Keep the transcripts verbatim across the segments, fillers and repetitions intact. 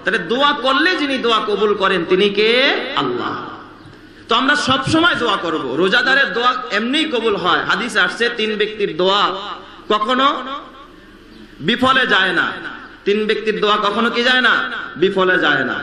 তাহলে দোয়া করলে যিনি দোয়া কবুল করেন তিনি কে? আল্লাহ। তো আমরা সব সময় দোয়া করব। রোজাদারের দোয়া এমনিই কবুল হয়। হাদিসে আসছে তিন ব্যক্তির দোয়া কখনো বিফলে যায় না। তিন ব্যক্তির দোয়া কখনো কি যায় না? বিফলে যায় না।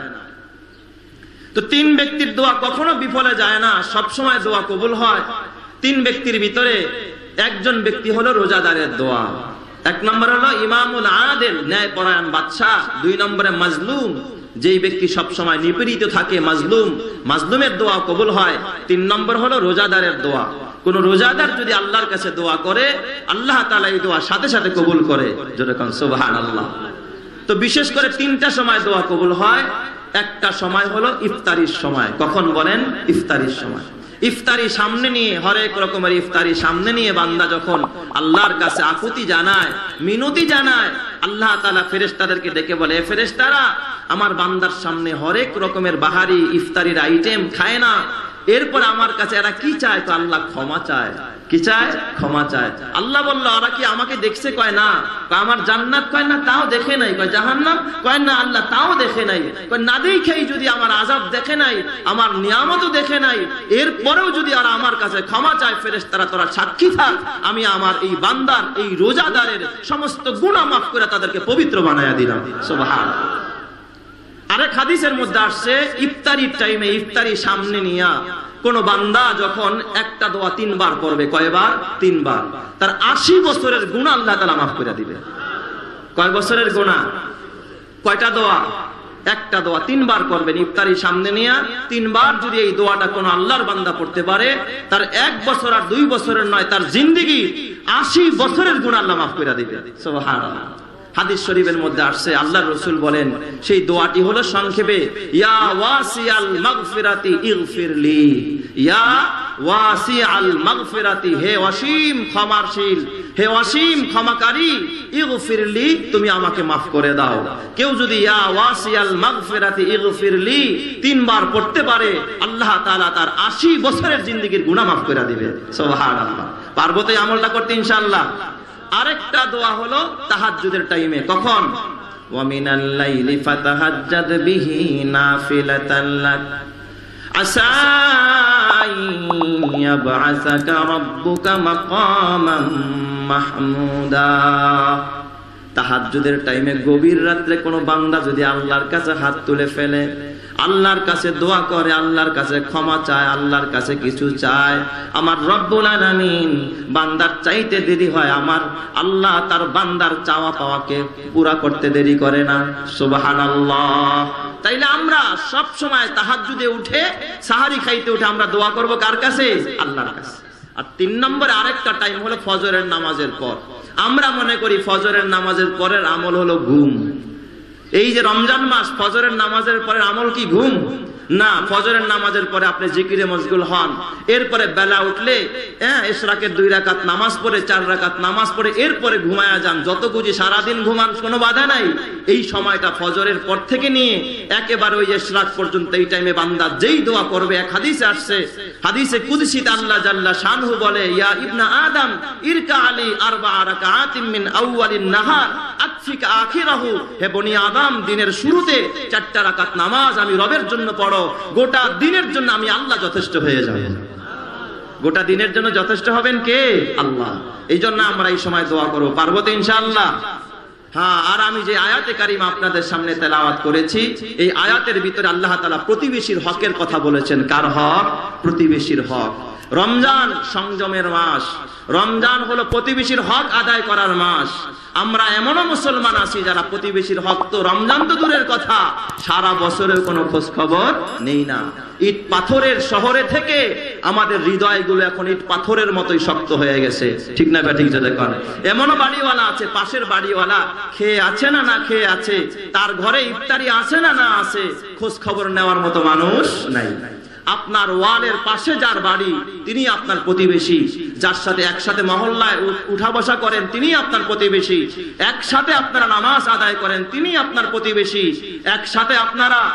তো তিন ব্যক্তির দোয়া কখনো বিফলে যায় না, সব সময় দোয়া কবুল হয়। তিন ব্যক্তির ভিতরে একজন ব্যক্তি হলো রোজাদারের দোয়া। এক নম্বর হলো ইমামুল আদিল, ন্যায় পরায়ণ বাদশাহ। দুই নম্বরে মাজলুম, যেই ব্যক্তি সব সময় নিপীড়িত থাকে, মাজলুম, মাজলুমের দোয়া কবুল হয়। তিন নম্বর হলো রোজাদারের দোয়া। কোন রোজাদার যদি আল্লাহর কাছে দোয়া করে, আল্লাহ তাআলা এই দোয়া সাথে সাথে কবুল করে। জোরে কোন সুবহানাল্লাহ। তো বিশেষ করে তিনটা সময় দোয়া কবুল হয়। একটা সময় হলো ইফতারির সময়। কখন বলেন? ইফতারির সময়। ইফতারি সামনে নিয়ে, হরেক রকমের ইফতারি সামনে নিয়ে বান্দা যখন আল্লাহর কাছে আকুতি জানায়, মিনতি জানায়, আল্লাহ তাআলা ফেরেশতাদেরকে ডেকে বলে, এ ফেরেশতারা, আমার বান্দার সামনে হরেক রকমের বাহারি ইফতারির আইটেম খায় না, এরপর আমার কাছে এরা কি চায়? তো আল্লাহ ক্ষমা চায়। কি চায়? ক্ষমা চায়। আল্লাহ বলল, ওরা কি আমাকে দেখছে? কয় না। আমার জান্নাত? কয় না, তাও দেখে নাই। কয় জাহান্নাম? কয় না, আল্লাহ তাও দেখে নাই। কয় না দেখেই যদি আমার আযাব দেখে নাই, আমার নিয়ামতও দেখে নাই, এরপরেও যদি ওরা আমার কাছে ক্ষমা চায়, ফেরেশতারা তোরা সাক্ষী থাক, আমি আমার এই বান্দার, এই রোজাদারের সমস্ত গুনাহ মাফ করে তাদেরকে পবিত্র বানায়া দিলাম। সুবহানাল্লাহ। আরেক হাদিসের মধ্যে আসছে, ইফতারির টাইমে, ইফতারি সামনে নিয়া কোন বান্দা যখন একটা দোয়া তিনবার পড়বে, কয়বার? তিনবার, তার আশি বছরের গুনাহ আল্লাহ তাআলা মাফ করে দিবে। কয় বছরের গুনাহ? কয়টা দোয়া? একটা দোয়া তিনবার করবেন ইফতারি সামনে নিয়া। তিনবার যদি এই দোয়াটা কোন আল্লাহর বান্দা পড়তে পারে, তার এক বছর আর দুই বছরের নয়, তার জিন্দেগি আশি বছরের গুনাহ আল্লাহ মাফ করে দিবে। সুবহানাল্লাহ। হাদিস শরীফের মধ্যে আসছে, আল্লাহর রাসূল বলেন, সেই দোয়াটি হলো সংক্ষেপে, ইয়া ওয়াসিআল মাগফিরাতি ইগফিরলি, ইয়া ওয়াসিআল মাগফিরাতি, হে অসীম ক্ষমাশীল, হে অসীম ক্ষমাকারী, ইগফিরলি, তুমি আমাকে মাফ করে দাও। কেউ যদি ইয়া ওয়াসিআল মাগফিরাতি ইগফিরলি তিনবার পড়তে পারে, আল্লাহ তাআলা তার আশি বছরের জিন্দেগীর গুনাহ মাফ করে দিবে। সুবহানাল্লাহ। পারবো তো এই আমলটা করতে ইনশাআল্লাহ। আরেকটা দোয়া হলো তাহাজ্জুদের টাইমে। কখন? ওয়া মিনাল লাইলি ফাতাহাজ্জাদ বিহি নাফিলাতান লাক আসা ইয়াবআসাকা রাব্বুকা মাকামান মাহমুদা। তাহাজ্জুদের টাইমে, গভীর রাত্রে কোনো বান্দা যদি আল্লাহর কাছে হাত তুলে ফেলে, আল্লাহর কাছে দোয়া করে, আল্লাহর কাছে ক্ষমা চায়, আল্লাহর কাছে কিছু চায়, আমার রব্বুল আলামিন বান্দার চাইতে দেরি হয়, আমার আল্লাহ তার বান্দার চাওয়া পাওয়াকে পুরা করতে দেরি করে না। সুবহানাল্লাহ। তাইলে আমরা সব সময় তাহাজ্জুদে উঠে, সাহারি খাইতে উঠে আমরা দোয়া করব কার কাছে? আল্লাহর কাছে। আর তিন নম্বরে আরেকটা টাইম হলো ফজরের নামাজের পর। আমরা মনে করি ফজরের নামাজের পরের আমল হলো ঘুম। এই যে রমজান মাস, ফজরের নামাজের পরে আমল কি ঘুম? না, ফজরের নামাজের পরে আপনি জিকিরে মশগুল হন, এরপরে বেলা উঠলে হ্যাঁ ইশরাকের দুই রাকাত নামাজ পড়ে, চার রাকাত নামাজ পড়ে এরপরে ঘুমায়া যান, যত খুঁজি সারাদিন ঘুমান, কোনো বাধা নাই। এই সময়টা ফজরের পর থেকে নিয়ে একেবারে ওই ইশরাক পর্যন্ত, এই টাইমে বান্দা যেই দোয়া করবে, এক হাদিসে আসছে, হাদিসে কুদসিতে আল্লাহ জাল্লা শানহু বলে, ইয়া ইবনা আদম ইরকা আলী আরবা রাকাতিন মিন আউয়ালিন নাহার আকফিকা আখিরাহু, হে বনি আদম, দিনের শুরুতে চারটা রাকাত নামাজ আমি রবের জন্য পড়ো, গোটা দিনের জন্য আমি আল্লাহ যথেষ্ট হয়ে যাব। গোটা দিনের জন্য যথেষ্ট হবেন কে? আল্লাহ। এই জন্য আমরা এই সময় দোয়া করব। পারবো তো ইনশাআল্লাহ? হ্যাঁ। আর আমি যে আয়াতে কারিমা আপনাদের সামনে তেলাওয়াত করেছি, এই আয়াতের ভিতরে আল্লাহ তাআলা প্রতিবেশীর হকের কথা বলেছেন। কার হক? প্রতিবেশীর হক। রমজান সংযমের মাস, রমজান হলো প্রতিবেশীর হক আদায় করার মাস। আমরা এমনও মুসলমান আছি যারা প্রতিবেশীর হক তো রমজান তো দূরের কথা, সারা বছরের কোনো খোঁজ খবর নেই না। ইট পাথরের শহরে থেকে আমাদের হৃদয়গুলো এখন ইট পাথরের মতোই শক্ত হয়ে গেছে, ঠিক না ঠিক? যে দেখুন, এমনও বাড়িওয়ালা আছে, পাশের বাড়িওয়ালা খেয়ে আছে না না খেয়ে আছে, তার ঘরে ইফতারি আছে না না আছে, খোঁজ খবর নেওয়ার মতো মানুষ নাই। আপনার ওয়ালের পাশে যার বাড়ি তিনি আপনার প্রতিবেশী, যার সাথে একসাথে মহল্লায় উঠা বসা করেন তিনি আপনার প্রতিবেশী, একসাথে আপনারা নামাজ আদায় করেন তিনি আপনার প্রতিবেশী, একসাথে আপনারা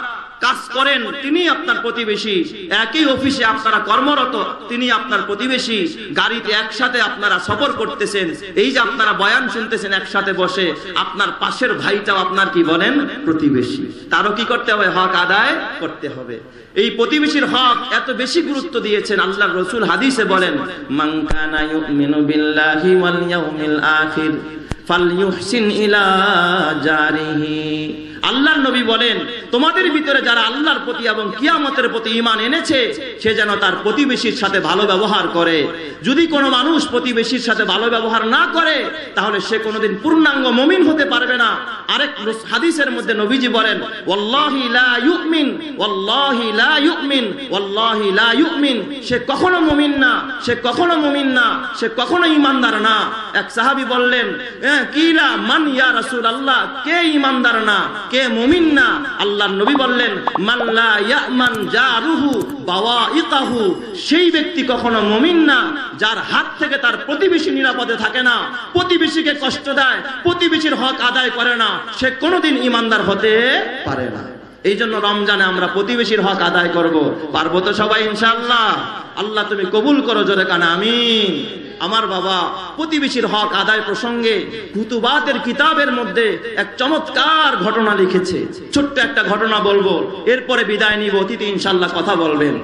কাজ করেন তিনি আপনার প্রতিবেশী, একই অফিসে আপনারা কর্মরত তিনি আপনার প্রতিবেশী, গাড়িতে একসাথে আপনারা সফর করতেছেন, এই যে আপনারা বয়ান শুনতেছেন একসাথে বসে, আপনার পাশের ভাইটাও আপনার কি বলেন প্রতিবেশী, তারও কি করতে হবে? হক আদায় করতে হবে। এই প্রতিবেশীর হক এত বেশি গুরুত্ব দিয়েছেন আল্লাহর রাসূল হাদিসে বলেন, মান কানা ইউমিনু বিল্লাহি ওয়াল ইয়াউমিল আখির ফালইউহসিন ইলা জারিহি। আল্লাহর নবী বলেন, তোমাদের ভিতরে যারা আল্লাহর প্রতি এবং কিয়ামতের প্রতি ঈমান এনেছে সে যেন তার প্রতিবেশীর সাথে ভালো ব্যবহার করে। যদি কোনো মানুষ প্রতিবেশীর সাথে ভালো ব্যবহার না করে তাহলে সে কোনোদিন পূর্ণাঙ্গ মুমিন হতে পারবে না। আরেক হাদিসের মধ্যে নবীজি বলেন, ওয়াল্লাহি লা ইউমিন ওয়াল্লাহি লা ইউমিন ওয়াল্লাহি লা ইউমিন, সে কখনো মুমিন না, সে কখনো মুমিন না, সে কখনো ঈমানদার না। এক সাহাবী বললেন, কিলা মান ইয়া রাসূলুল্লাহ, কে ঈমানদার না, কে মুমিন না? আল্লাহর নবী বললেন, মান লা ইয়ামান জারুহু বাওয়াইকাহু, সেই ব্যক্তি কখনো মুমিন না যার হাত থেকে তার প্রতিবেশী নিরাপদে থাকে না, প্রতিবেশীকে কষ্ট দেয়, প্রতিবেশীর হক আদায় করে না, সে কোনোদিন ঈমানদার হতে পারে না। এই জন্য রমজানে আমরা প্রতিবেশীর হক আদায় করব, পারবো তো সবাই ইনশাআল্লাহ? আল্লাহ তুমি কবুল করো, জোরে কানা আমিন। আমার বাবা প্রতিবেশীর হক আদায় প্রসঙ্গে কুতুবাতের কিতাবের মধ্যে এক চমৎকার ঘটনা লিখেছে। ছোট্ট একটা ঘটনা বলবো, এরপরে বিদায় নিব, অতিথি ইনশাআল্লাহ কথা বলবেন।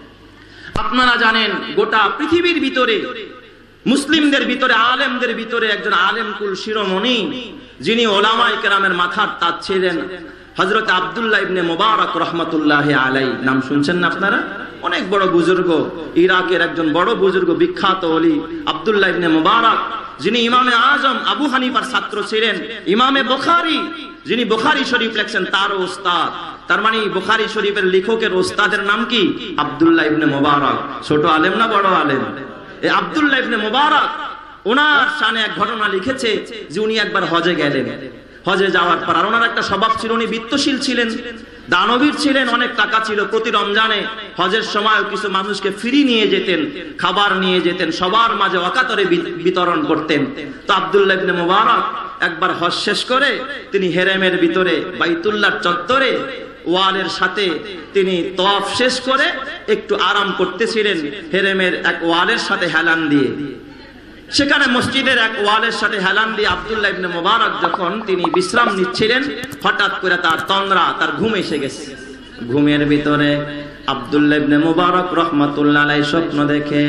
আপনারা জানেন গোটা পৃথিবীর ভিতরে মুসলিমদের ভিতরে আলেমদের ভিতরে একজন আলেমকুল শিরোমণি, যিনি ওলামায়ে কেরামের মাথার তাজ ছিলেন, হযরত আব্দুল্লাহ ইবনে মুবারক রাহমাতুল্লাহি আলাইহি। নাম শুনছেন না আপনারা? অনেক বড় বুজুর্গ, ইরাকের একজন বড় বুজুর্গ, বিখ্যাত ওলি আব্দুল্লাহ ইবনে মুবারক, যিনি ইমামে আজম আবু হানিফার ছাত্র ছিলেন, ইমামে বুখারী, যিনি বুখারী শরীফ লেখছেন তার ওস্তাদ। তার মানে বুখারী শরীফের লেখকের ওস্তাদের নাম কি? আব্দুল্লাহ ইবনে মুবারক। ছোট আলেম না বড় আলেম? এই আব্দুল্লাহ ইবনে মুবারক ওনার শানে এক ঘটনা লিখেছে যে উনি একবার হজে গেলেন। হজে যাওয়ার পর আর ওনার একটা স্বভাব ছিল, উনি বিত্তশীল ছিলেন, দানবীর ছিলেন, অনেক টাকা ছিল। প্রতি রমজানে হজের সময় কিছু মানুষকে ফ্রি নিয়ে যেতেন, খাবার নিয়ে যেতেন, সবার মাঝে অকাতরে বিতরণ করতেন। তো আব্দুল্লাহ ইবনে মুবারক একবার হজ শেষ করে তিনি হেরেমের ভিতরে বাইতুল্লাহর চত্বরে ওয়ালের সাথে তিনি তওয়াফ শেষ করে একটু আরাম করতেছিলেন হেরেমের এক ওয়ালের সাথে হেলান দিয়ে। সেখানে মসজিদের এক ওয়ালের সাথে হেলান দিয়ে আব্দুল্লাহ ইবনে মুবারক যখন তিনি বিশ্রাম নিচ্ছিলেন, হঠাৎ করে তার তন্দ্রা, তার ঘুম এসে গেছে। ঘুমের ভিতরে আব্দুল্লাহ ইবনে মুবারক রাহমাতুল্লাহ আলাইহি স্বপ্ন দেখে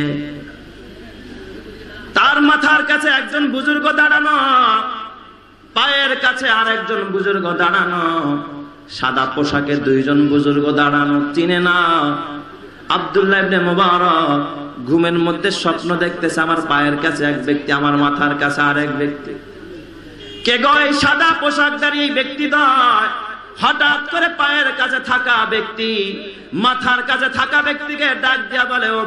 তার মাথার কাছে একজন বুজুর্গ দাঁড়ানো, পায়ের কাছে আর একজন বুজুর্গ দাঁড়ানো, সাদা পোশাকে দুইজন বুজুর্গ দাঁড়ানো, চিনে না। আব্দুল্লাহ ইবনে মুবারক ঘুমের মধ্যে স্বপ্ন দেখতেছে, আমার পায়ের কাছে এক ব্যক্তি, আমার মাথার কাছে আর এক ব্যক্তি। কে গো এই সাদা পোশাকধারী এই ব্যক্তি? দয় হঠাৎ করে পায়ের কাছে থাকা ব্যক্তি মাথার কাছে থাকা ব্যক্তিকে ডাক দিয়া বলে, ও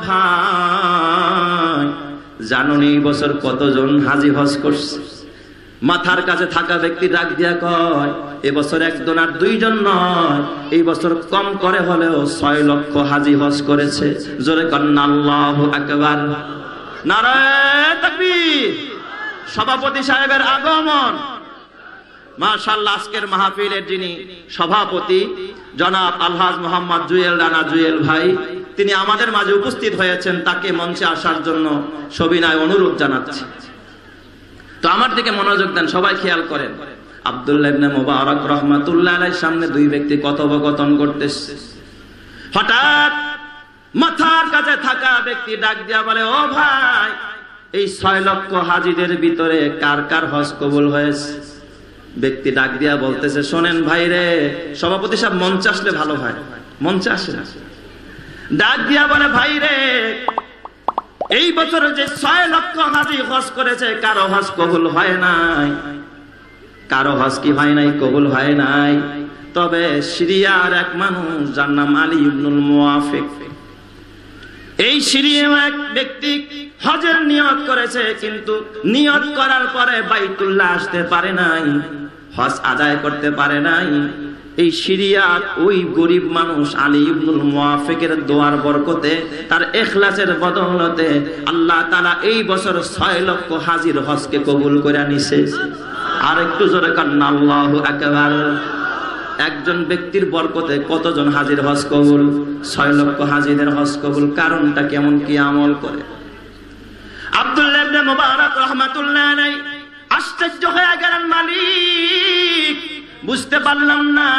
ভাই, জানুনি এই বছর কতজন হাজি হজ করছে? মাথার কাছে থাকা ব্যক্তি ডাক দিয়া কয়, এবছর একজন আর দুইজন নয়, এই বছর কম করে হলেও ছয় লক্ষ হাজি হজ করেছে। জোরে কন্না আল্লাহু আকবার, নারায়ে তাকবীর। সভাপতি সাহেবের আগমন, মাশাআল্লাহ। আজকের মাহফিলের যিনি সভাপতি জনাব আলহাজ মোহাম্মদ জুয়েল রানা জুয়েল ভাই, তিনি আমাদের মাঝে উপস্থিত হয়েছেন, তাকে মঞ্চে আসার জন্য সবিনয় অনুরোধ জানাচ্ছি। তো আমার দিকে মনোযোগ দেন, সবাই খেয়াল করেন। আব্দুল্লাহ ইবনে মুবারক রাহমাতুল্লাহ আলাইহির সামনে দুই ব্যক্তি কথোপকথন করতেছে। হঠাৎ মাথার কাছে থাকা ব্যক্তি ডাক দিয়া বলে, ও ভাই, এই ছয় লক্ষ হাজিদের ভিতরে কার কার হজ কবুল হয়েছে? ব্যক্তি ডাক দিয়া বলতেছে, শোনেন ভাই রে, সভাপতি সাহেব মঞ্চে আসলে ভালো হয়, মঞ্চে আসে না। ডাক দিয়া বলে, ভাই রে, এই বছর যে ছয় লক্ষ হাজি হজ করেছে কারো হজ কবুল হয় নাই। কারো হজ কি হয় নাই? কবুল হয় নাই। তবে সিরিয়ার এক মানুষ যার নাম আলী ইবনুল মুওয়াফিক, এই সিরিয়ার এক ব্যক্তি হজের নিয়ত করেছে, কিন্তু নিয়ত করার পরে বাইতুল্লাহ আসতে পারে নাই, হজ আদায় করতে পারে নাই। এই সিরিয়ার ওই গরিব মানুষ আলী ইবনুল মুওয়াফিকের দোয়ার বরকতে, তার ইখলাসের বদৌলতে আল্লাহ তাআলা এই বছর ছয় লক্ষ হাজির হজকে কবুল করে নিছে। আর একটু জোরে কান্না আল্লাহু আকবার। একজন ব্যক্তির বরকতে কতজন হাজির হজ কবুল? ছয় লক্ষ হাজিদের হজ কবুল। কারণটা কেমন, কি আমল করে? আব্দুল্লাহ ইবনে মুবারক রাহমাতুল্লাহ আলাইহি আশ্চর্য হয়ে গেলেন, মালিক বুঝতে পারলাম না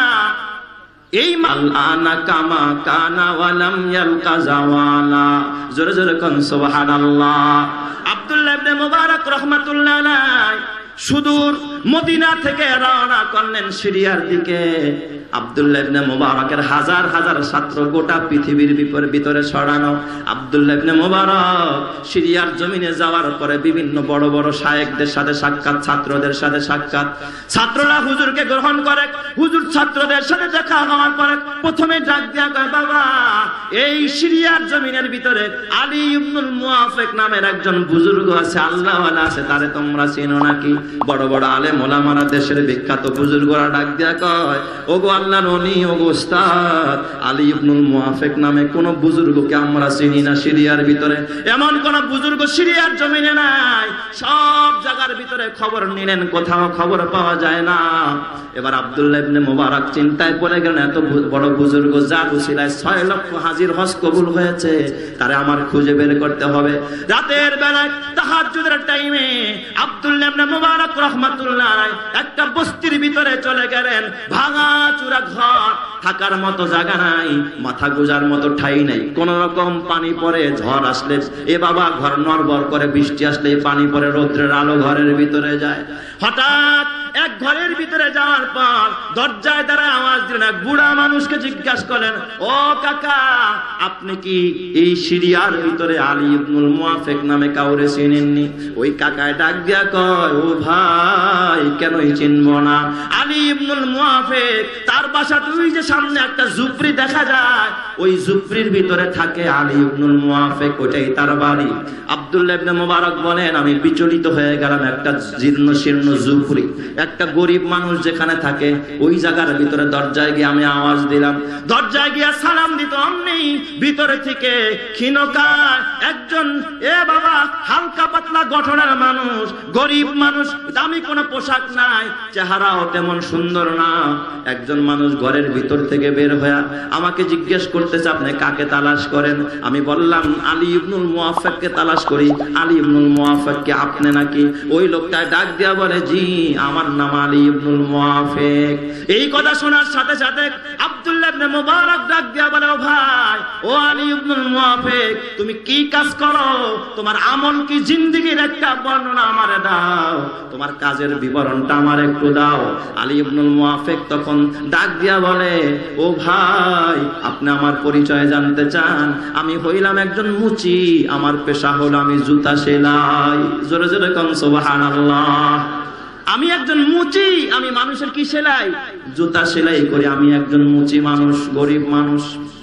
এই মাল আনা কামা কানা ওয়ালাম ইয়ালকা জাওয়ালা। জোরে জোরে কোন সুবহানাল্লাহ। আব্দুল্লাহ ইবনে মুবারক রাহমাতুল্লাহ আলাইহি সুদূর মদিনা থেকে রওনা করলেন সিরিয়ার দিকে। আব্দুল্লাহ ইবনে মুবারকের হাজার হাজার ছাত্র গোটা পৃথিবীর ভিতরে ছড়ানো। আব্দুল্লাহ ইবনে মুবারক সিরিয়ার জমিনে যাওয়ার পরে বিভিন্ন বড় বড় শায়েখদের সাথে সাক্ষাৎ, ছাত্রদের সাথে সাক্ষাৎ। ছাত্ররা হুজুরকে গ্রহণ করে। হুজুর ছাত্রদের সাথে দেখা হওয়ার পরে প্রথমে ডাক দিয়া কয়, বাবা এই সিরিয়ার জমিনের ভিতরে আলী ইবনুল মুআফিক নামের একজন বুজুর্গ আছে, আল্লাহওয়ালা আছে, তারে তোমরা চেনো নাকি? বড় বড় আলেম ওলামারা, দেশের বিখ্যাত বুজুর্গরা ডাক দিয়া কয়, ওগো আল্লাহর ওলি, ওগো উস্তাদ, আলী ইবনুল মুআফিক নামে কোন বুজুর্গকে আমরা চিনি না। সিরিয়ার ভিতরে এমন কোন বুজুর্গ সিরিয়ার জমিনে নাই। সব জায়গার ভিতরে খবর নিলেন, কোথাও খবর পাওয়া যায় না। এবার আব্দুল্লাহ ইবনে মুবারক চিন্তায় পড়ে গেলেন, এত বড় বুজুর্গ যার উসিলায় ছয় লক্ষ হাজির হজ কবুল হয়েছে, তারে আমার খুঁজে বের করতে হবে। রাতের বেলায় তাহাজ্জুদের টাইমে আব্দুল্লাহ ইবনে মুবারক রাহমাতুল্লাহ আলাইহি একটা বস্তির ভিতরে চলে গেলেন। ভাঙা চূড়া ঘর, থাকার মতো জায়গা নাই, মাথা গোজার মতো ঠাই নাই। কোন রকম পানি পড়ে, ঝড় আসলে এ বাবা ঘর নড়বড় করে, বৃষ্টি আসলে পানি পড়ে, রৌদ্রের আলো ঘরের ভিতরে যায়। হঠাৎ এক ঘরের ভিতরে যাওয়ার পর দরজায় দ্বারা আওয়াজ দিলেন। এক বুড়া মানুষকে জিজ্ঞাসা করেন, ও কাকা, আপনি কি এই সিরিয়ার ভিতরে আলী ইবনুল মুআফিক নামে কাউরে চিনেননি? ওই কাকায় ডাক দিয়া কয়, ও ভাই, কেনই চিনবো না? আলী ইবনুল মুআফিক, তার বাসা তুই যে সামনে একটা ঝুপড়ি দেখা যায়, ওই ঝুপড়ির ভিতরে থাকে আলী ইবনুল মুআফিক, ওইটাই তার বাড়ি। আব্দুল্লাহ ইবনে মুবারক বলেন, আমি বিচলিত হয়ে গেলাম। একটা জীর্ণ শীর্ণ ঝুপড়ি, একটা গরিব মানুষ যেখানে থাকে, ওই জায়গার ভিতরে দরজায় গিয়ে আমি আওয়াজ দিলাম। দরজায় গিয়ে সালাম দিত, অমনি ভিতরে থেকে ক্ষীণকায় একজন, এ বাবা, হালকা পাতলা গঠনের মানুষ, গরিব মানুষ, দামি কোনো পোশাক নাই, চেহারাও তেমন সুন্দর না। একজন মানুষ ঘরের ভিতর থেকে বের হয়ে আমাকে জিজ্ঞেস করতেছে, আপনি কাকে তালাশ করেন? আমি বললাম, আলী ইবনুল মুআফিককে তালাশ করি। আলী ইবনুল মুআফিক কে আপনি নাকি? ওই লোকটা ডাক দিয়া বলে, জি, আমার নাম আলী ইবনুল মুআফিক। এই কথা শোনার সাথে সাথে আব্দুল্লাহ ইবনে মুবারক ডাক দিয়া বলে, ও ভাই, ও আলী ইবনুল মুআফিক, তুমি কি কাজ করো? তোমার আমল কি? জিন্দেগীর একটা বর্ণনা আমারে দাও, তোমার কাজের বিবরণটা আমার একটু দাও। আলী ইবনুল মুআফিক তখন ডাক দিয়া বলে, ও ভাই, আপনি আমার পরিচয় জানতে চান? আমি হইলাম একজন মুচি, আমার পেশা হলো আমি জুতা সেলাই। জোরে জোরে কোন সুবহানাল্লাহ। আমি একজন মুচি, আমি মানুষের কি সেলাই? জুতা সেলাই করি। আমি একজন মুচি মানুষ, গরিব মানুষ।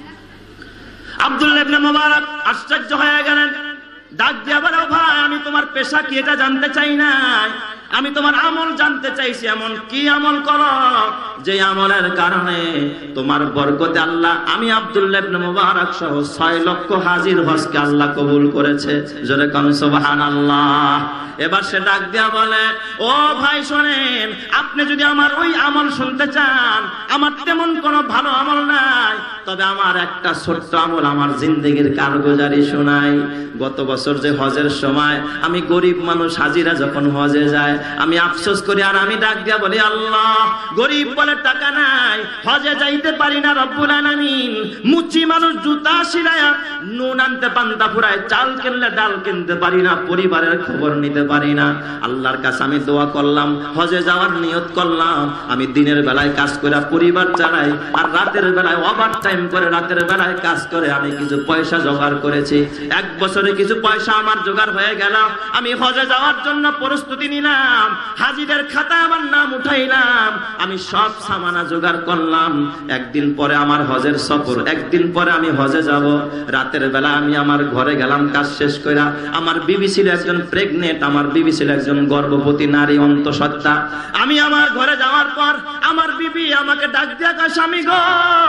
আব্দুল্লাহ ইবনে মুবারক আশ্চর্য হয়ে গেলেন, ডাক দিয়া বলে, ভাই, আমি তোমার পেশা কি এটা জানতে চাই না, আমি তোমার আমল জানতে চাইছি। এমন কি আমল করো যে আমলের কারণে তোমার বরকতে আল্লাহ, আমি আব্দুল্লাহ ইবনে মুবারক সহ ছয় লক্ষ হাজির হজকে আল্লাহ কবুল করেছে। জোরে কোন সুবহানাল্লাহ। এবার সে ডাক দিয়া বলে, ও ভাই শোনেন, আপনি যদি আমার ওই আমল শুনতে চান, আমার তেমন কোনো ভালো আমল নাই, তবে আমার একটা ছোট্ট আমল, আমার জিন্দেগির কারগুজারি শোনাই। গত বছর যে হজের সময় আমি গরিব মানুষ, হাজিরা যখন হজে যায়, আমি আফসোস করি আর আমি ডাক দিয়া বলি, আল্লাহ, গরিব বলে টাকা নাই, হজে যাইতে পারি না। রব্বুল আলামিন, মুচি মানুষ, জুতা সিলায়া, নুন আনতে পান্তা ফুরায়, চাল কিনলে ডাল কিনতে পারি না, পরিবারের খবর নিতে পারি না। আল্লাহর কাছে আমি দোয়া করলাম, হজে যাওয়ার নিয়ত করলাম, আমি দিনের বেলায় কাজ করে পরিবার চালাই, আর রাতের বেলায় ওভার টাইম করে, রাতের বেলায় কাজ করে আমি কিছু পয়সা জোগাড় করেছি। এক বছরে কিছু পয়সা আমার জোগাড় হয়ে গেল। আমি হজে যাওয়ার জন্য প্রস্তুতি নিলাম, হাজিদের খাতা আমার নাম উঠাইলাম, আমি সব সামানা জোগাড় করলাম। একদিন পরে আমার হজের সফর, একদিন পরে আমি হজে যাব। রাতের বেলা আমি আমার ঘরে গেলাম কাজ শেষ করে। আমার বিবি ছিল একজন প্রেগনেন্ট, আমার বিবি ছিল একজন গর্ভবতী নারী, অন্তঃসত্ত্বা। আমি আমার ঘরে যাওয়ার পর আমার বিবি আমাকে ডাক দিয়া কয়, স্বামী গো, ও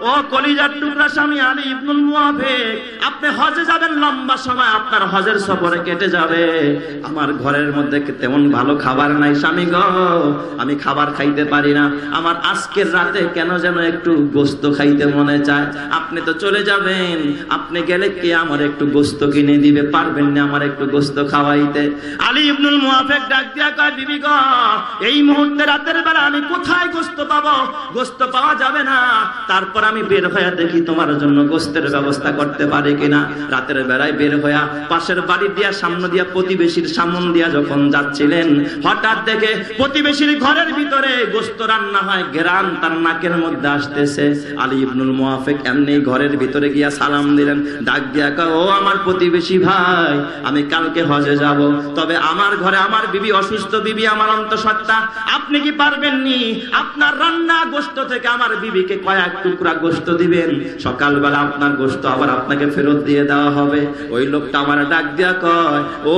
ও কলিজার টুকরা স্বামী আলী ইবনুল মুআফিক, আপনি হজে যাবেন, লম্বা সময় আপনার হজের সফরে কেটে যাবে, আমার ঘরের মধ্যে তেমন ভালো খাবার নাই স্বামী গো, আমি খাবার খাইতে পারি না, আমার আজকের রাতে কেন যেন একটু গোশত খাইতে মনে চায়, আপনি তো চলে যাবেন, আপনি গেলে কে আমার একটু গোশত কিনে দিবে, পারবেন না আমার একটু গোশত খাওয়াইতে? আলী ইবনুল মুআফিক ডাক দিয়া কয়, বিবি গো, এই মুহূর্তে রাতের বেলা আমি কোথায় গোশত পাবো? গোশত পাওয়া যাবে না, তারপর আমি বের হয়ে দেখি তোমার জন্য গোশতের ব্যবস্থা করতে পারি কিনা। রাতের বেলায় বের হইয়া পাশের বাড়ি দিয়া সামনে দিয়া প্রতিবেশীর সামন দিয়া যখন যাচ্ছিলেন, হঠাৎ দেখে প্রতিবেশীর ঘরের ভিতরে গোশত রান্না হয়, ঘেরান তার নাকের মধ্যে আসতেছে। আলী ইবনুল মুআফিক এমনি ঘরের ভিতরে গিয়া সালাম দিলেন, ডাক দিয়া কয়, ও আমার প্রতিবেশী ভাই, আমি কালকে হজে যাব, তবে আমার ঘরে আমার বিবি অসুস্থ, বিবি আমার অন্তঃসত্ত্বা, আপনি কি পারবেন নি আপনার রান্না গোশত থেকে আমার বিবিকে কয়েক টুকরা গোশত দিবেন, সকালবেলা আপনার গোশত আবার আপনাকে ফেরত দিয়ে দেওয়া হবে? ওই লোকটা আমার ডাক দিয়া কয়, ও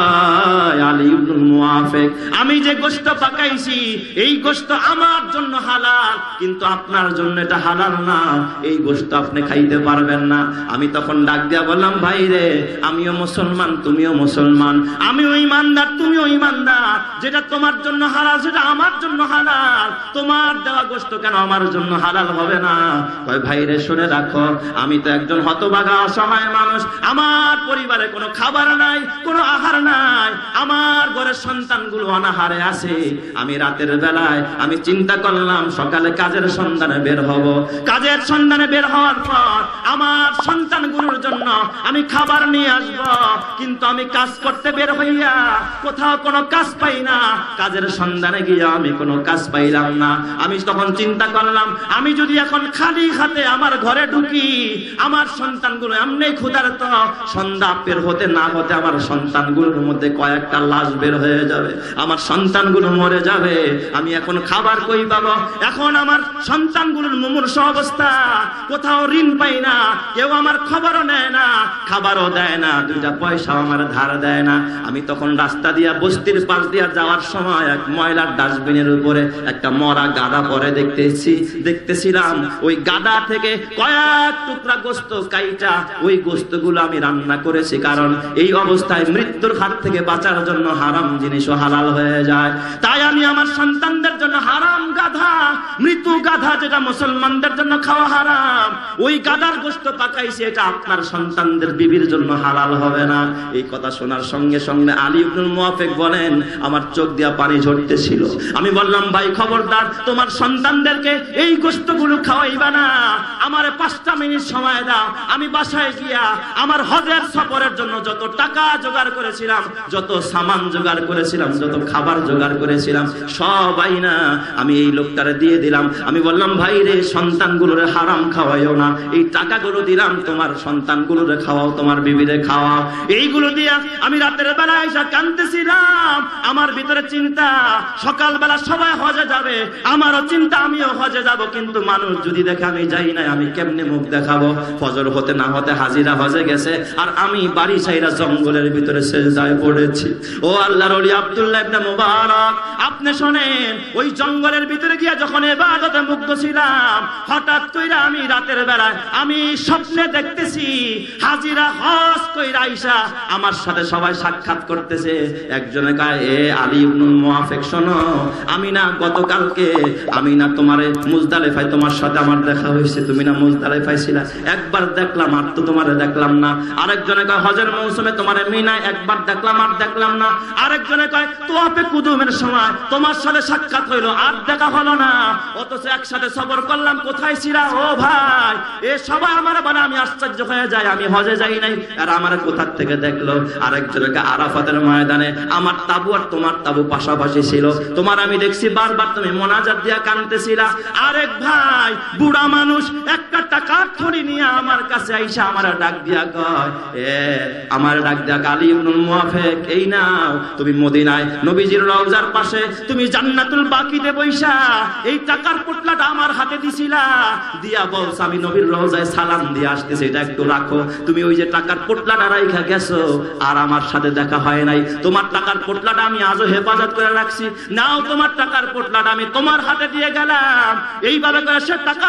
ভাই আলী ইবনুল মুআফিক, আমি যে গোশত পাকাইছি এই গোশত আমার জন্য হালাল, কিন্তু আপনার জন্য এটা হালাল না, এই গোশত আপনি খাইতে পারবেন না। আমি তখন ডাক দিয়া বললাম, ভাই রে, আমিও মুসলমান তুমিও মুসলমান, আমিও ঈমানদার তুমিও ঈমানদার, যেটা তোমার জন্য হালাল সেটা আমার জন্য হালাল, তোমার দেওয়া গোশত কেন আমার জন্য হালাল হবে না? কয়, ভাই রে শুনে রাখো, আমি তো একজন হতভাগা অসহায় মানুষ, আমার পরিবারে কোনো খাবার নাই, কোনো আহার নাই, আমার ঘরের সন্তানগুলো অনাহারে আছে, আমি রাতের বেলায় আমি চিন্তা করলাম সকালে কাজের সন্ধানে বের হব, কাজের সন্ধানে বের হওয়ার পর আমার সন্তানগুলোর জন্য আমি খাবার নিয়ে আসব, কিন্তু আমি কাজ করতে বের হইয়া কোথাও কোনো কাজ পাই না, কাজের সন্ধানে গিয়ে আমি কোনো কাজ পাইলাম না। আমি তখন চিন্তা করলাম, আমি যদি এখন খালি হাতে আমার ঘরে ঢুকি, আমার সন্তানগুলো এমনি ক্ষুধার্ত, সন্ধ্যা বের হতে না হতে আমার সন্তানগুলোর মধ্যে কয়েকটা লাশ বের হয়ে যাবে, আমার সন্তানগুলো মরে যাবে, আমি এখন খাবার কই পাবো? এখন আমার সন্তানগুলোর মুমূর্ষ অবস্থা, কোথাও ঋণ পাই না, কেউ আমার খবরও নেয় না, খাবারও দেয় না, দুইটা পয়সাও আমার ধার দেয় না। আমি তখন রাস্তা দিয়া বস্তির পাশ দিয়া যাওয়ার সময় এক ময়লার ডাস্টবিনের উপরে একটা মরা গাদা পরে দেখতেছি দেখতেছিলাম ওই গাদা থেকে কয়েক টুকরা গোশত কাইটা ওই গোশতগুলো আমি রান্না করেছি, কারণ এই অবস্থায় মৃত্যুর হাত থেকে বাঁচার জন্য হারাম জিনিসও হালাল হয়ে যায়। তাই আমি আমার সন্তানদের জন্য হারাম গাধা, মৃত্যু গাধা যেটা মুসলমানদের জন্য খাওয়া হারাম, ওই গাধার গোশত পাকাইছি, এটা আপনার সন্তানদের বিবির জন্য হালাল হবে না। এই কথা শোনার সঙ্গে সঙ্গে আলী ইবনুল মুআফিক বলেন, আমার চোখ দিয়া পানি ঝরতেছিল। আমি বললাম, ভাই খবরদার, তোমার সন্তানদেরকে এই গোশতগুলো খাওয়াইবা না, আমারে পাঁচটা মিনিট সময় দাও, আমি বাসায় গিয়া আমার হজের সফরের জন্য যত টাকা জোগাড় করেছিলাম, যত সামান জোগাড় করেছিলাম, যত খাবার জোগাড় করেছিলাম, সবাই না আমি এই লোকটারে দিয়ে দিলাম। আমি বললাম, ভাই রে, সন্তানগুলোরে হারাম খাওয়াইও না, এই টাকাগুলো দিলাম তোমার সন্তানগুলোরে খাওয়াও, তোমার বিবিরে খাওয়াও। এইগুলো দিয়া আমি রাতের বেলা এসে কাঁদতেছিলাম, আমার ভিতরে চিন্তা, সকালবেলা সবাই হজে যাবে, আমারও চিন্তা আমিও হজে যাব, কিন্তু মানুষ যদি দেখে আমি যাই না, আমি কেমনে মুখ দেখাবো? ফজর হতে না হতে হাজিরা হজে গেছে, আর আমি বাড়ি ছাইরা জঙ্গলের ভিতরে সেজদায় পড়েছি। ও আল্লাহর ওলি আব্দুল্লাহ ইবনে মুবারক, আপনি শোনেন, ওই জঙ্গলের ভিতরে গিয়া যখন ইবাদতে মুগ্ধ ছিলাম, হঠাৎ কইরা আমি রাতের বেলায় আমি স্বপ্নে দেখতেছি হাজিরা হজ কইরা আইসা আমার সাথে সবাই সাক্ষাৎ করতেছে। একজনে কয়, এ আলী ইবনুল মুআফিক শোনো, আমি না গতকালকে আমি না তোমারে মুজদালিফায় তোমার সাথে আমার দেখা হয়েছে, তুমি না মুজদালিফায় ছিলা, একবার দেখলাম আর তো তোমারে দেখলাম না। আরেকজনে কয়, হজের মৌসুমে তোমারে মিনায় একবার দেখলাম আর দেখলাম না। আরেকজনে কয়, তোয়াফে কুদুমের সময় তোমার সাথে সাক্ষাৎ হইলো আর দেখা হলো না, অথচ একসাথে সফর করলাম, কোথায় ছিলা? ও ভাই, এ সবাই আমার বলে, আমি আশ্চর্য হয়ে যাই, আমি হজে যাই নাই, আর আমার কোথা থেকে দেখলো? আরেকজনকে আরাফাতের ময়দানে আমার তাবু আর তোমার তাবু পাশাপাশি ছিল, তোমার আমি দেখছি বারবার তুমি মোনাজাত দিয়া কাঁদতেছিলা। আরেক ভাই বুড়া মানুষ একটা টাকার থলি নিয়ে আমার কাছে আইসা আমার ডাক দিয়া কয়, এ আমার ডাক দিয়া, আলী ইবনুল মুআফিক, এই নাও, তুমি মদিনায় নবীজির রওজার পাশে তুমি জান্নাতুল বাকিতে বইসা এই টাকার পোটলাটা আমার হাতে দিছিলা, দিয়া বলছ আমি নবীর রওজায় সালাম দিয়ে আসতেছি, এটা একটু রাখো। তুমি ওই যে টাকার পোটলাটা রাইখা গেছো আর আমার সাথে দেখা হয় নাই, তোমার টাকার পোটলাটা আমি আজও হেফাজত করে রাখছি, নাও তোমার টাকার পোটলাটা আমি তোমার হাতে দিয়ে গেলাম। এইভাবে করে সে টাকার পোটলা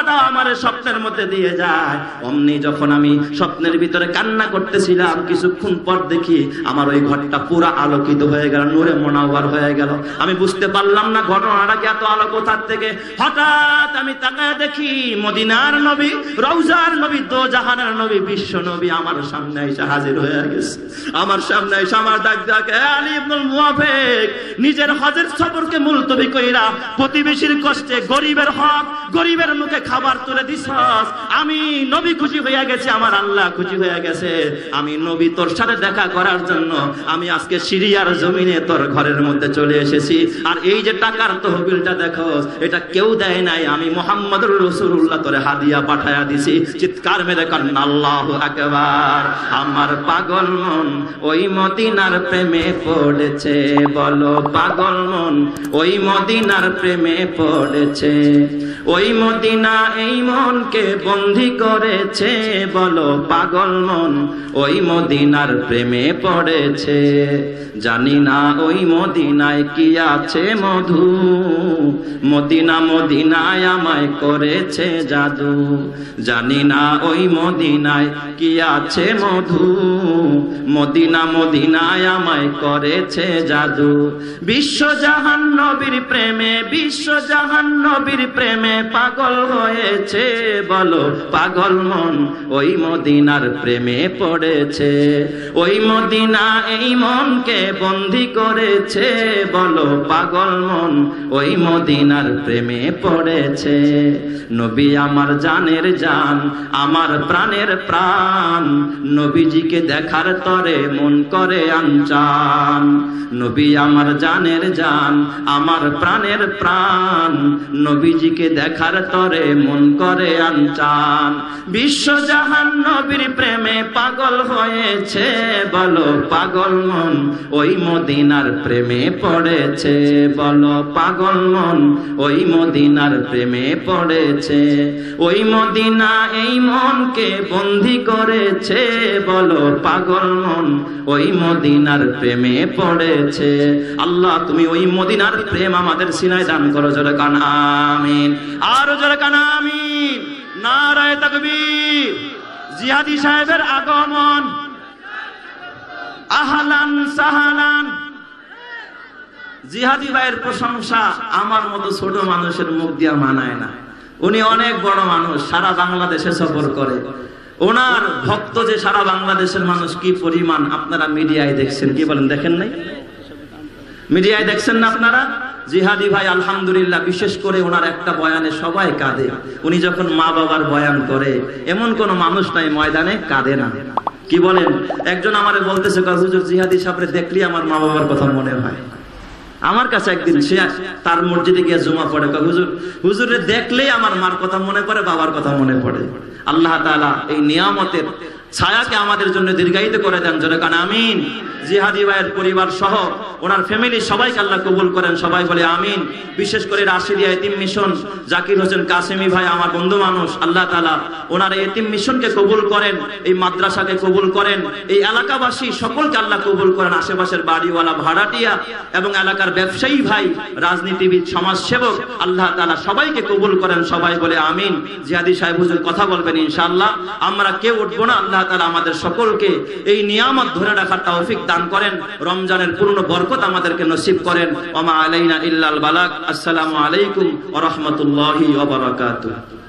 দাও আমার স্বপ্নের মধ্যে দিয়ে যায়। অমনি যখন আমি স্বপ্নের ভিতরে কান্না করতেছিলাম, কিছুক্ষণ পর দেখি আমার ওই ঘরটা পুরো আলোকিত হয়ে গেল, নূরে মুনাওয়ার হয়ে গেল। আমি বুঝতে পারলাম না ঘটনাটা কি এত আলো কোথা থেকে। হঠাৎ আমি তাকায় দেখি মদিনার নবী, রওজার নবী, দো জাহানের নবী, বিশ্ব নবী আমার সামনে এসে হাজির হয়ে গেছে। আমার সামনে এসে আমার ডাক ডাকে, আলী ইবনুল মুওয়াফিক, নিজের হজের সফরকে মুলতবি কইরা প্রতিবেশীর কষ্টে, গরিবের হক, গরিবের মুখে খাবার তুলে দিছস। আমি নবী খুশি হয়ে গেছে, আমার আল্লাহ খুশি হয়ে গেছে। আমি নবী তোর সাথে দেখা করার জন্য আমি আজকে সিরিয়ার জমিনে তোর ঘরের মধ্যে চলে এসেছি। আর এই যে টাকার তহবিলটা দেখো, এটা কেউ দেয় নাই, আমি মুহাম্মদুর রাসূলুল্লাহ তোরে হাদিয়া পাঠায়া দিছি। চিৎকার মেরে কান আল্লাহু আকবার। আমার পাগল মন ওই মদিনার প্রেমে পড়েছে, বলো পাগল মন ওই মদিনার প্রেমে পড়েছে। ওই মদিনা এই মনকে বন্দী করেছে, বলো পাগল মন ওই মদিনার প্রেমে পড়েছে। জানি না ওই মদিনায় কি আছে মধু, মদিনা মদিনায় আমায় করেছে জাদু। জানি না ওই মদিনায় কি আছে মধু, মদিনা মদিনায় আমায় করেছে জাদু। বিশ্বজাহান নবীর প্রেমে, বিশ্বজাহান নবীর প্রেমে পাগল হয়েছে, বলো পাগল মন ওই মদিনার প্রেমে পড়েছে। ওই মদিনা এই মনকে বন্দী করেছে, বলো পাগল মন ওই মদিনার প্রেমে পড়েছে। নবী আমার জানের জান, আমার প্রাণের প্রাণ, নবীজিকে দেখার তরে মন করে আনচান। নবী আমার জানের জান, আমার প্রাণের প্রাণ, নবীজিকে দেখার তরে মন করে আনচান। বিশ্বজাহান নবীর প্রেমে পাগল হয়েছে, বলো পাগল মন ওই মদিনার প্রেমে পড়েছে, বলো পাগল মন ওই মদিনার প্রেমে পড়েছে। ওই মদিনা এই মনকে বন্দী করেছে, বলো পাগল মন ওই মদিনার প্রেমে পড়েছে। আল্লাহ তুমি ওই মদিনার প্রেম আমাদের সিনায় দান করো, জোরে কান আমিন, আরো জোরে কান আমিন। নারায়ে তাকবীর। জিহাদি সাহেবের আগমন, আহলান সাহলান। জিহাদি ভাইয়ের প্রশংসা আমার মতো ছোট মানুষের মুখ দিয়া মানায় না। উনি অনেক বড় মানুষ, সারা বাংলাদেশে সফর করে। ওনার ভক্ত যে সারা বাংলাদেশের মানুষ কি পরিমাণ আপনারা মিডিয়ায় দেখছেন, কি বলেন দেখেন নাই? মিডিয়ায় দেখছেন না আপনারা? জিহাদি ভাই আলহামদুলিল্লাহ, বিশেষ করে ওনার একটা বয়ানে সবাই কাঁদে। উনি যখন মা বাবার বয়ান করে, এমন কোন মানুষ নাই ময়দানে কাঁদে না। কি বলেন? একজন আমারে বলতেছে, হুজুর জিহাদি সাহেবরে দেখলি আমার মা বাবার কথা মনে হয়। আমার কাছে একদিন সে তার মসজিদে গিয়ে জুমা পড়ে, হুজুর হুজুরে দেখলেই আমার মার কথা মনে পড়ে, বাবার কথা মনে পড়ে। আল্লাহ তাআলা এই নিয়ামতের ছায়াকে আমাদের জন্য দীর্ঘায়িত করে দেন, জোরে কান আমিন। জিহাদি ভাইয়ের পরিবার সহ ওনার ফ্যামিলি সবাইকে আল্লাহ কবুল করেন, সবাই বলে আমিন। বিশেষ করে রাশিদিয়া এতিম মিশন, জাকির হোসেন কাসেমি ভাই আমার বন্ধু মানুষ, আল্লাহ তাআলা ওনার এতিম মিশনকে কবুল করেন, এই মাদ্রাসাকে কবুল করেন, এই এলাকাবাসী সকলকে আল্লাহ কবুল করেন। আশেপাশের বাড়িওয়ালা, ভাড়াটিয়া এবং এলাকার ব্যবসায়ী ভাই, রাজনীতিবিদ, সমাজসেবক, আল্লাহ তাআলা সবাইকে কবুল করেন, সবাই বলে আমিন। জিহাদি সাহেব হুজুর কথা বলবেন ইনশাআল্লাহ। আমরা কেউ উঠবো না। আল্লাহ তাআলা আমাদের সকলকে এই নিয়ামত ধরে রাখার তৌফিক দান করেন, রমজানের পূর্ণ বরকত আমাদেরকে নসিব করেন। ওয়া মা আলাইনা ইল্লাল বালাগ। আসসালামু আলাইকুম ওয়া রাহমাতুল্লাহি ওয়া বারাকাতুহু।